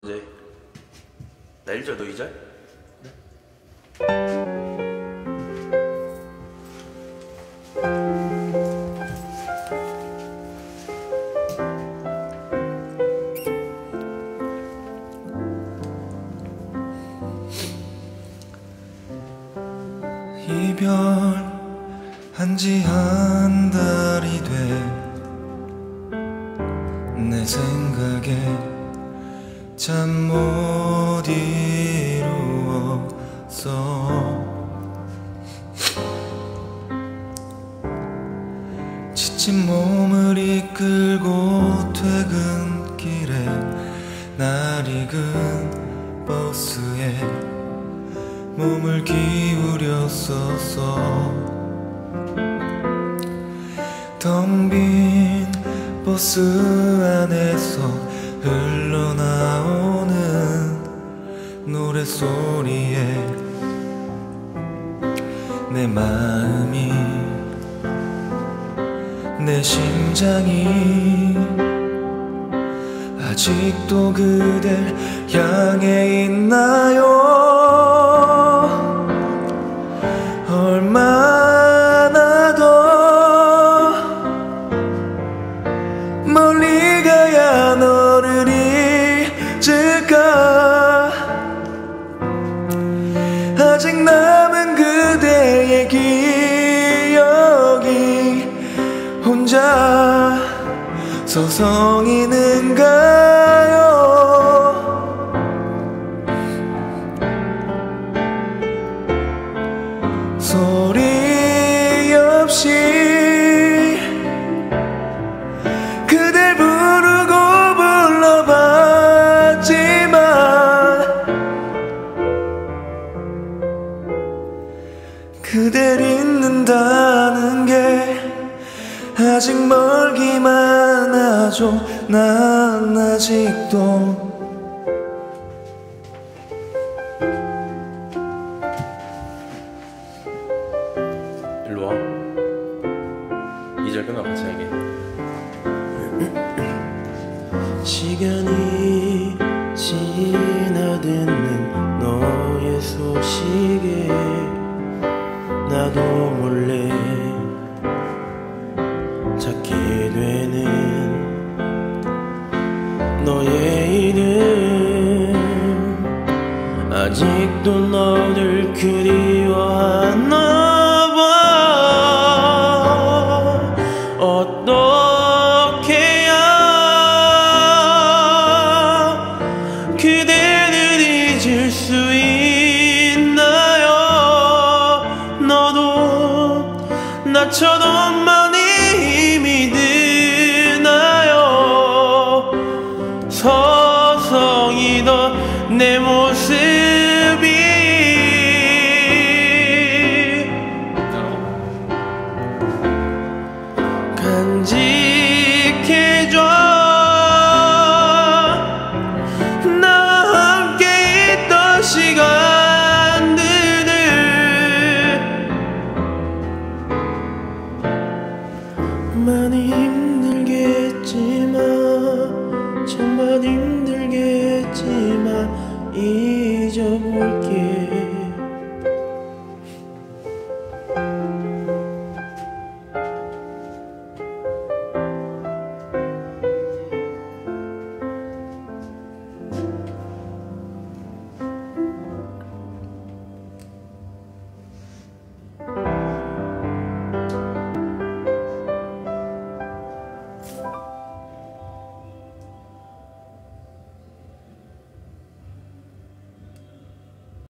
이제 나 1절 너 2절? 이별한 지 한 달이 돼 내 생각에 잠 못 이루었어. 지친 몸을 이끌고 퇴근길에 날 익은 버스에 몸을 기울였었어. 텅 빈 버스 안에서 흘러나오는 노랫소리에 내 마음이 내 심장이 아직도 그댈 향해 있나요? 얼마나 더 멀리 가야 너를 잊을까? 아직 남은 그대의 기억이 혼자 서성이는가요? 소리 없이 그댈 부르고 불러봤지만 그댈 잊는다는 게 아직 멀기만 하죠. 난 아직도 일로 와. 2절 끝나고 같이 얘기해. 시간이 지나듣는 너의 소식에 나도 몰래 찾게 되는 너의 이름. 아직도 너를 그리워하나 봐. 어떻게 해야 그대를 잊을 수 있나요? 너도 나처럼 많이 힘이 드나요? 서성이던 내 모습이 간직해줘. 나와 함께 있던 시간들을 많이 힘들겠지만 정말 힘들겠지만 잊어볼게.